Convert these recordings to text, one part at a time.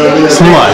Снимай.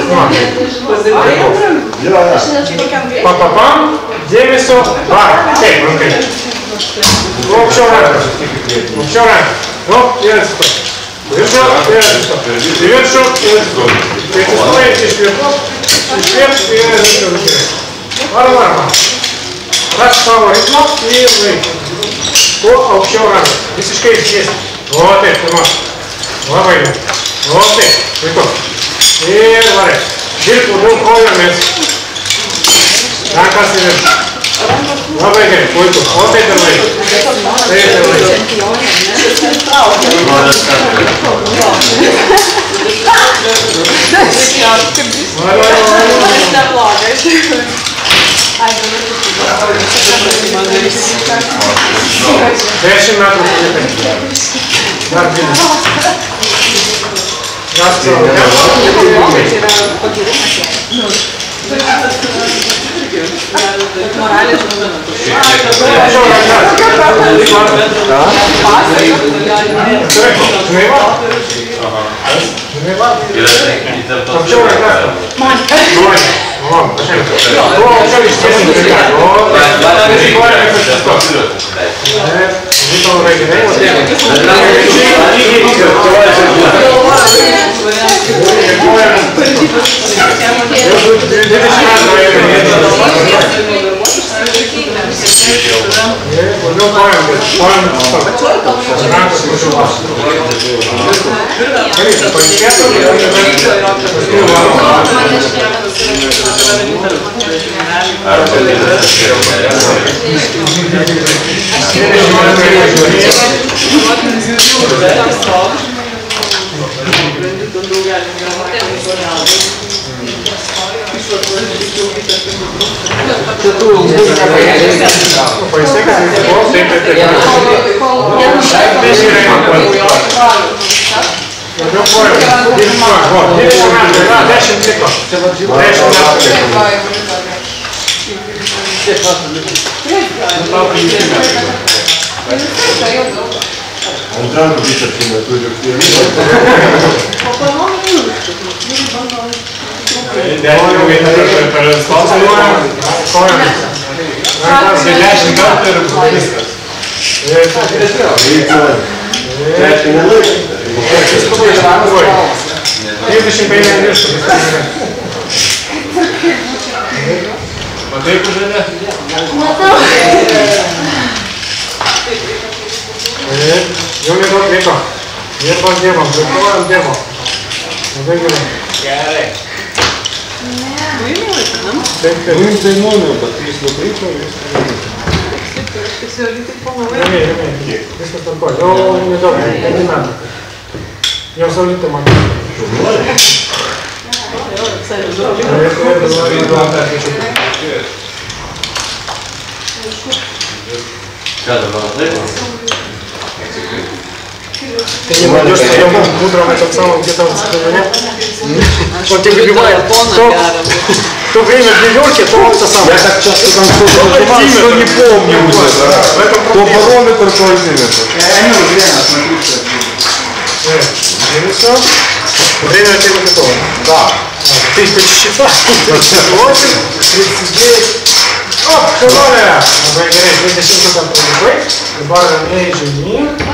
Па-па-пам. Dėmesio. Varo. Taip, rankai. Aukščiau rankas. Aukščiau rankas. Nu, ir atsistok. Viršų ir atsistok. Į viršų ir atsistok. Tai atsistojant iš pietų, ir atsistok. Varom. Ras savo ritmo ir laik. Kuo aukščiau rankas. Visiškai ištiesti. O taip, pirmas. Labai gerai. O taip, puiku. Ir varai. Dirbk labiau kojomis. Rankas į viršų. Labai gerai, puiku. O taip ir laik. Taip ir laik. Dešimt metrų priekį. Dar dvinas. Ras savo. Moralės žinoma. Antram bišačima turi Matai, kur žaidė? Matau. Jau nedaug laiko. Dirbam. Plėtojam, dirbam. Labai gerai. Gerai. Taip. Jums dainuojame, bet jis nukrypo ir jis Ramiai. Viskas tvarkoj. Jau nedaug, 5 metų. Jau saulytė man. Ką dabar atlaiko? Ты не найдешь своему утром этот самый где-то в стране. Он тебе убивает. В то время в Нью-Йорке, то он это самое. Я так часто там что-то нажимаю, что не помню уже. То барометр, то альтиметр. Они уже реально смотрю, Все. Время у тебя готово. Да. Ты посчитай. 38, 39. Оп, хорошая. Добрый день, 2000 там прибыть. Добавим age.